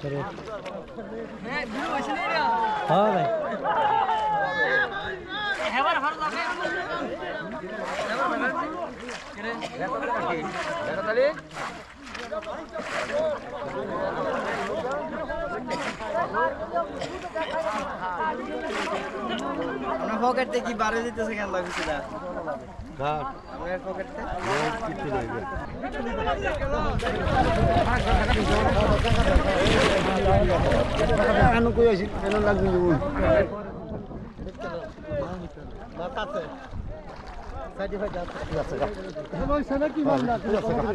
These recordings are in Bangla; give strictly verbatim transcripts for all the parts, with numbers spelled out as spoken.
হ্যাঁ ভিডিও হইছে না রে হ্যাঁ ভাই হেবার ভালো লাগে হেবার ভালো করে দেখো তালি আমরা পকেট থেকে কি বারে দিতেছে কেন লাগছে না ঘাট আমার পকেট থেকে কিছু লাগবে আনো কই আছি কেন লাগবে মাথাতে সার্টিফাইড আছে ওই সাদা কি মামলা আছে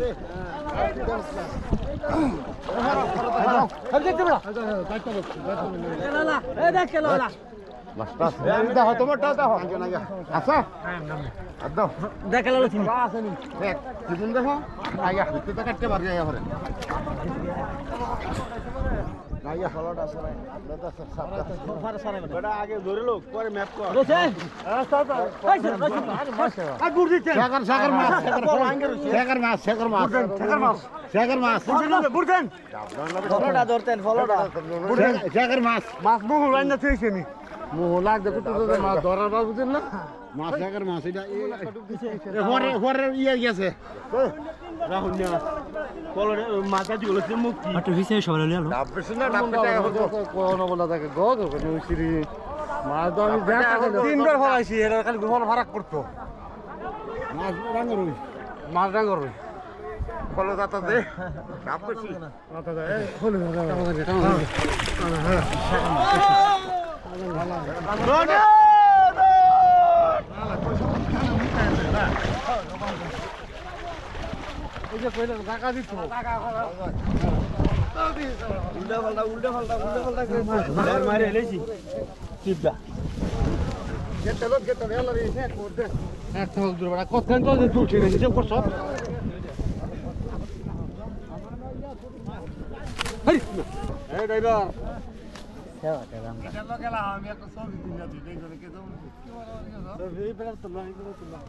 আর দেখতে বড় কাটতে বসছি না না এই দেখ কেন না মাস্টার এই দাও তোমার দাও দাও আগে না আচ্ছা হ্যাঁ নাম দাও দেখ কেন তুমি আসেনি দেখ তুমি দেখো আয়া ভিতরে তো কাটতে পারবে আয়া পরে আয়া ফলোটা আছে ভাই দাদা সব সব ফারে সারা বড় আগে ধরে লোক পরে ম্যাপ কর বসে আচ্ছা এই মাছ আর গুড় দিতে সাগর সাগর মাছ সাগর মাছ সাগর মাছ সাগর মাছ সাগর মাছ বুড়দেন ফলোটা ধরতেন ফলোটা সাগর মাছ মাছ বহু লাইন না থইছে নি মোহ লাগ দেখো তো মাছ ধরার বাবু দেন না মাছ সাগর মাছ এটা হরে হরে ইয়ে গেছে রাহুল না ফলোটা মাছ আজ গুলো মুক্তি আটো ভিসে সবাই লইলো ডাবছে না ডাবতে টাকা হতো কোন বলা থাকে গো গো সিরি মাছ তো আমি দেখা তিনবার ফলাইছি এর খালি ফল ফারাক করতো মাছ রাঙ্গর হই মাছ রাঙ্গর হই ফলো দাতা দে ডাবছি দাতা দে এই ফলো দাতা হ্যাঁ রোডে এই যে কইলা টাকা দিত টাকা উল্টা পাল্টা উল্টা পাল্টা উল্টা পাল্টা করে মারে এলেছি টিপটা কেটে লোক কেটে এলা রে এক করতে এক তো দূর বড় কতক্ষণ তো তুলছি রে যে করছ হেই এই ড্রাইভার সেবা দাম এটা লোকেলা আমি একটা ছবি দিন যাচ্ছি দেখ করে কে দাও তো এই বেলা তো নাই করে তো না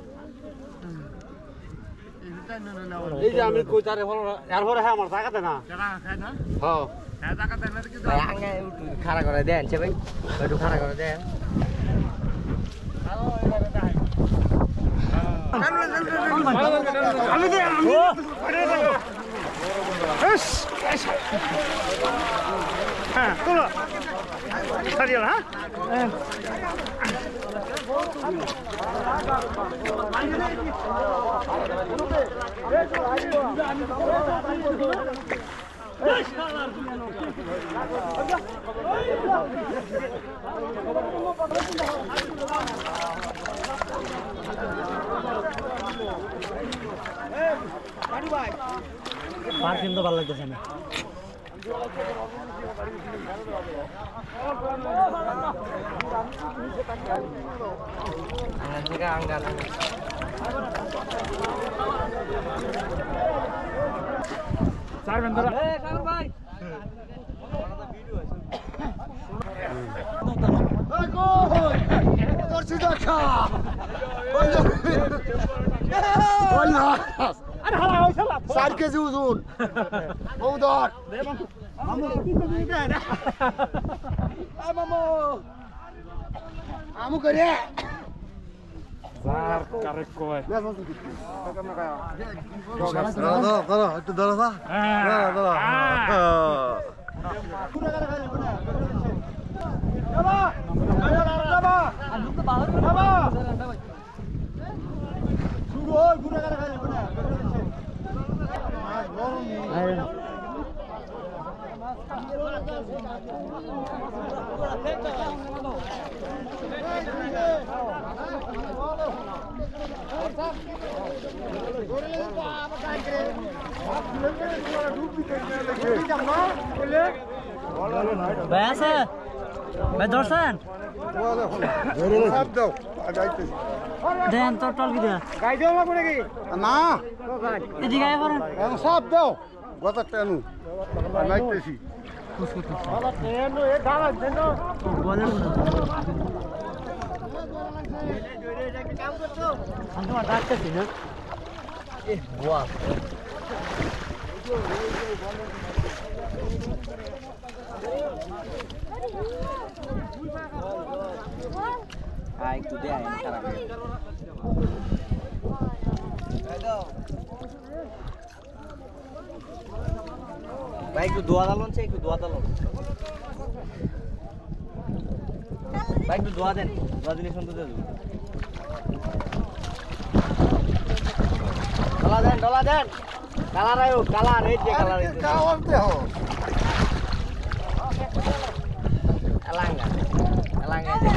এই যে আমি কই তারে হলো এর পরে হ্যাঁ আমার টাকা দে না টাকা খায় না হ্যাঁ হ্যাঁ টাকা দেন না কি ভাই আগে খাড়া করে দেন সে ভাই একটু খাড়া করে দেন আমি দে আমি এস হ্যাঁ তোলো সারিয়া হ্যাঁ পারফিউম তো ভালো লাগতেছে না আঙ্গাল চার বন্ধু এই কারণ ভাই এই কই করছি দেখা ওই ওই না আরে হালা হইছলা চার কেজি ওজন বউদর মামু কি তো দিতে না আ মামু আমু করে স্যার কারে কয় দাও দাও একটু দাও দাও দাও দাও ভাই আছে ভাই দর্শন দেন তো টল কি দেন গাই দেও লাগবে নাকি না এদিকে আয় পড়েন সব দাও গত টেনু নাইতেছি বলেন আমি তোমার ডাকতেছি না এ বাহ Ai, tu deh ayam sekarang. Baik tu dua talon sih, tu dua talon. Baik tu dua den, dua jenis untuk tu. Kalah den, kalah den. Kalah rayu, kalah red je kalah red. Kawan tu ho. Elang kan? Elang aja.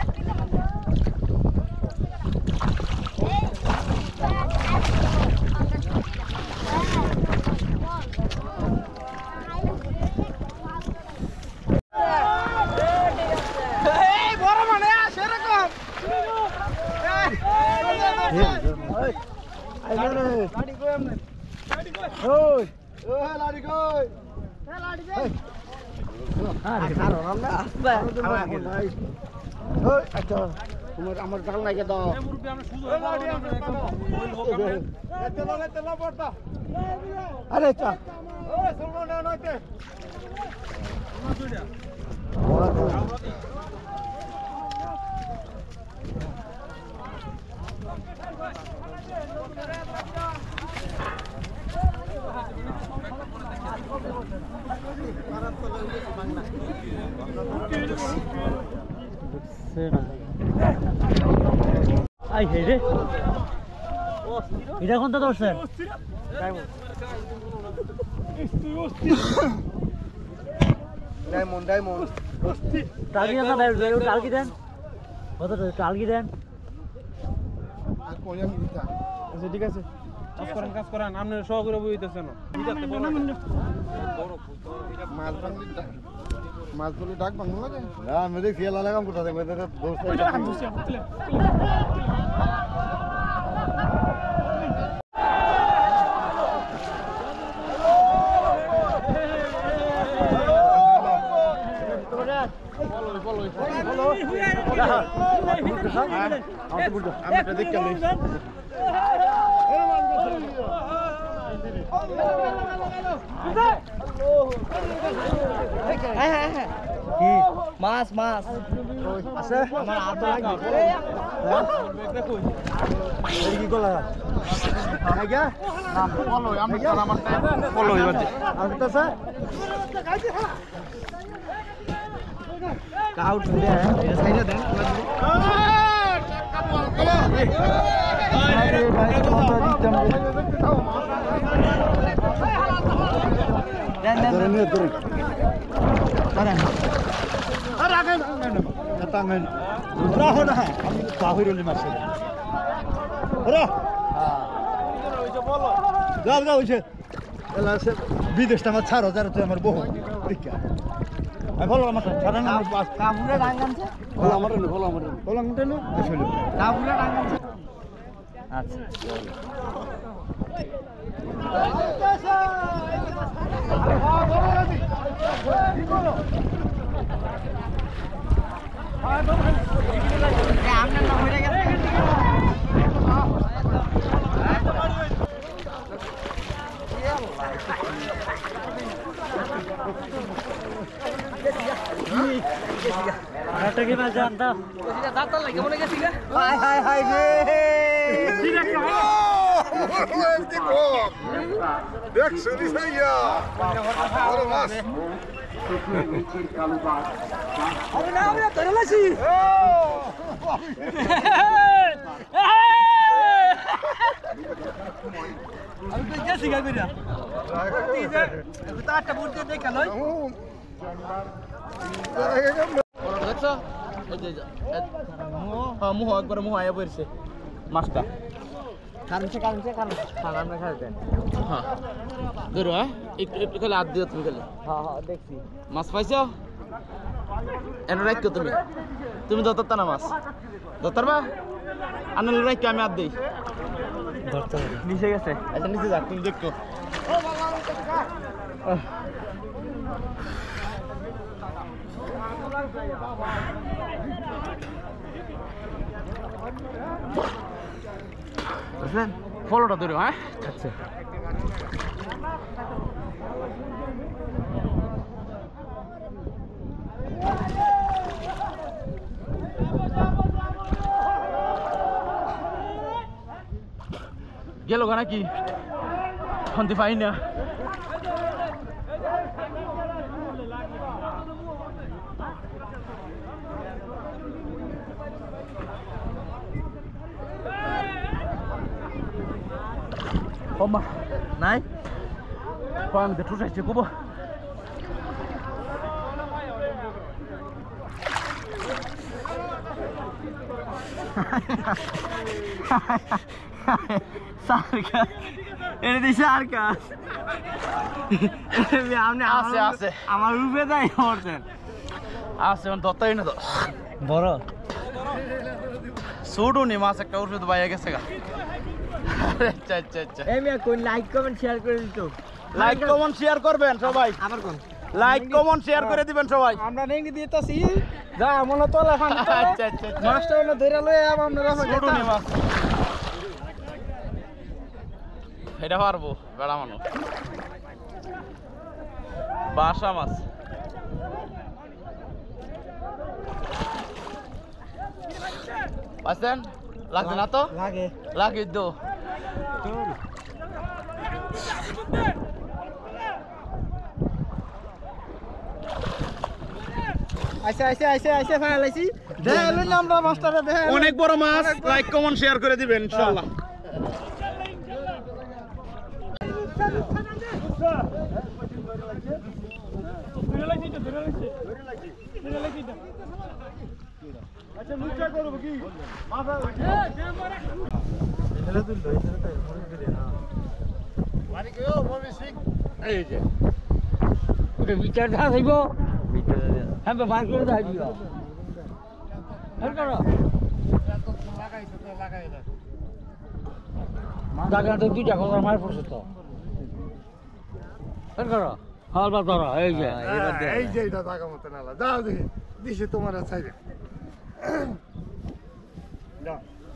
আমার জাল লাগে দাও আরে চা আই হে রে এটা কোনটা ধরছেন ডায়মন্ড ডায়মন্ড টালকি দেন না টালকি দেন কত টালকি দেন আচ্ছা ঠিক আছে কাজ করেন কাজ করেন আপনি সহকারে বইতেছেন মাছ বাংলি মাছ বলে ডাক বাংলা লাগে না আমি দেখি এলা লাগাম কোথা থেকে দোস্ত মাছ মাছ আছে আমার হাত লাগবে কি গলা আইগা না ফলো আমি তো আমার ফলো হইবা আসতেছে কাউট দে এটা সাইডে দেন আরে ভাই তোমরা দিতাম দেন দেন ধরে নিয়ে ধরে ধরেন আরে আগে তাঙ্গেন রাহো না আমি তাহিরুল মাসে রা হ্যাঁ যাও যাও হইছে এলা সে বিদেশটা আমার ছাড়ো যারা তুই আমার বহু দীক্ষা আমি বলো আমার ছাড়া না কাপুরে রাঙ্গানছে বলো আমার বলো আমার বলো আমার না আসলে কাপুরে রাঙ্গানছে আচ্ছা আপনার নাম হয়ে গেছে একটা কি মাছ জানতাম হাই হাই হাই রে দেখছো দিছাইয়া বড় মাছ আরে না আমরা ধরে লাছি আমি তো গেছি গা কইরা তো আটটা বুট দিয়ে দেখা লই দেখছো এই যে হ্যাঁ মুহ একবার মুহ আয়া পড়ছে মাছটা কারণছে কারণছে কারণ খানা আমরা খাইতেন হ্যাঁ ধরো হ্যাঁ একটু একটু খালি হাত দিও তুমি খালি হ্যাঁ হ্যাঁ দেখছি মাছ পাইছো এনে রাখো তুমি তুমি ধরতা না মাছ ধরতার বা আনলে রাখো আমি হাত দেই ধরতে নিচে গেছে আচ্ছা নিচে যাক তুমি দেখো বুঝলেন ফলোটা ধরো হ্যাঁ আচ্ছা গেল নাকি শান্তি পাই না Oma, নাই আমি তো ঠুসাইছি খুব সার্কাস এটা দিছে সার্কাস আপনি আছে আছে আমার রূপে তাই করছেন আছে দত্তাই না তো বড় ছোটো নি মাছ একটা উঠবে তো বাইরে গেছে গা আচ্ছা আচ্ছা আচ্ছা এই মিয়া কোন লাইক কমেন্ট শেয়ার করে দিত লাইক কমেন্ট শেয়ার করবেন সবাই আবার কোন লাইক কমেন্ট শেয়ার করে দিবেন সবাই আমরা নেংটি দিতেছি যা মনে তোলা ফান আচ্ছা আচ্ছা আচ্ছা মাছটা না ধরে লয়ে আব আমরা ছোটো নি মাছ এটা পারবো বেড়া মানুষ বাসা মাছ পাচ্ছেন লাগছে না তো লাগে লাগে তো আইসে আইসে আইসে আইসে ফাইল আইছি দেখাইলেন আমরা মাছটারে দেখাই অনেক বড় মাছ লাইক কমেন্ট শেয়ার করে দিবেন ইনশাআল্লাহ আচ্ছা লুচা করব কি মাথা এখানে তুই লই এখানে তাই মনে করে না বাড়ি গেও মমি সিং এই যে ওটা বিচার দা যাইব বিচার দা হ্যাঁ বার করে দাই দিও হল করো লাগাইছো তো লাগাই না দাগা তো দুইটা কথা মার পড়ছে তো হল করো হাল বা ধরো এই যে এই যে এটা জায়গা মতো নালা যাও দেখি দিছে তোমার চাইবে না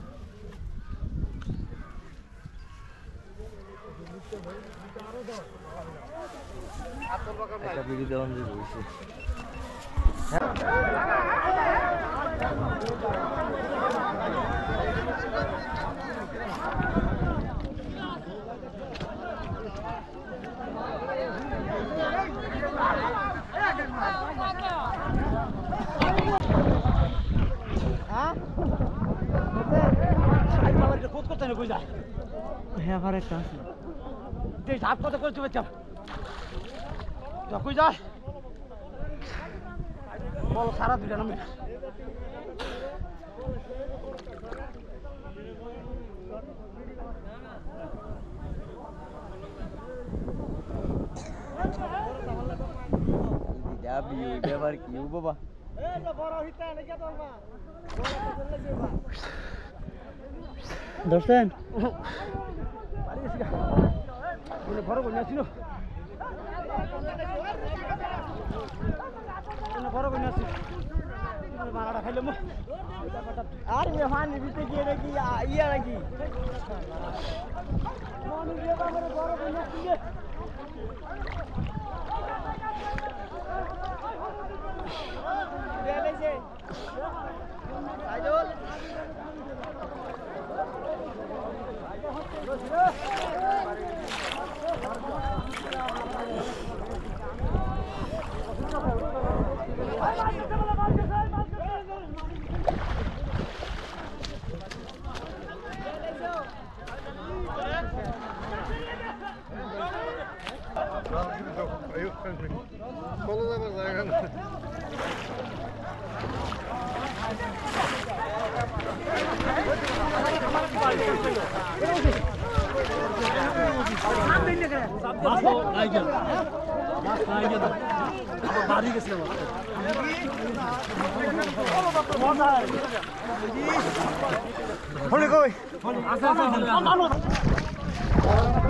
একটা বিড়ি দেওয়ান দিয়ে বসে হ্যাঁ আবার একটা আছে তুই ঝাপ কত করতে পারছ কই যায় বল সারা দুইটা নামে যাবি ব্যাপার কি বাবা দর্শন বড় করে আসছিল বড় করে আসছিল মারাটা খাইলাম আর মেহমান নিবিতে গিয়ে নাকি ইয়া নাকি বড় করে আসছিল কলো যাবার জায়গা না কই